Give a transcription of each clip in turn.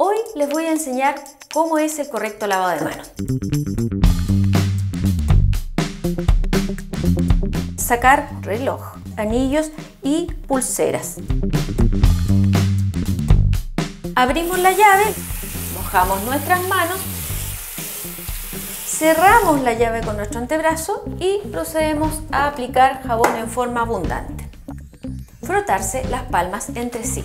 Hoy les voy a enseñar cómo es el correcto lavado de manos. Sacar reloj, anillos y pulseras. Abrimos la llave, mojamos nuestras manos, cerramos la llave con nuestro antebrazo y procedemos a aplicar jabón en forma abundante. Frotarse las palmas entre sí.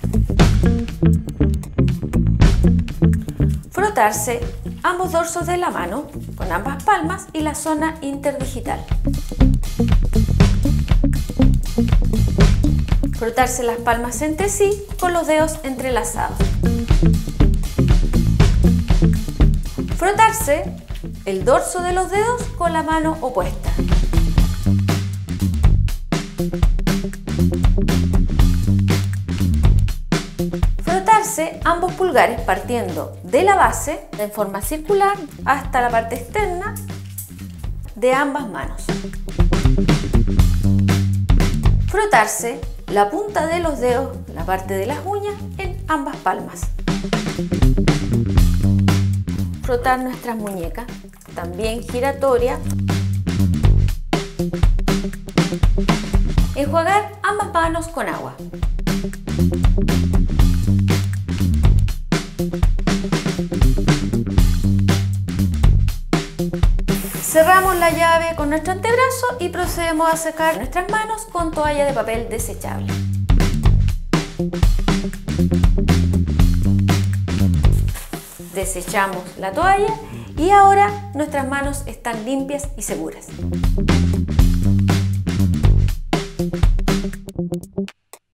Frotarse ambos dorsos de la mano con ambas palmas y la zona interdigital. Frotarse las palmas entre sí con los dedos entrelazados. Frotarse el dorso de los dedos con la mano opuesta. Frotarse ambos pulgares partiendo de la base en forma circular hasta la parte externa de ambas manos. Frotarse la punta de los dedos, la parte de las uñas, en ambas palmas. Frotar nuestras muñecas, también giratoria. Enjuagar ambas manos con agua. Cerramos la llave con nuestro antebrazo y procedemos a secar nuestras manos con toalla de papel desechable. Desechamos la toalla y ahora nuestras manos están limpias y seguras.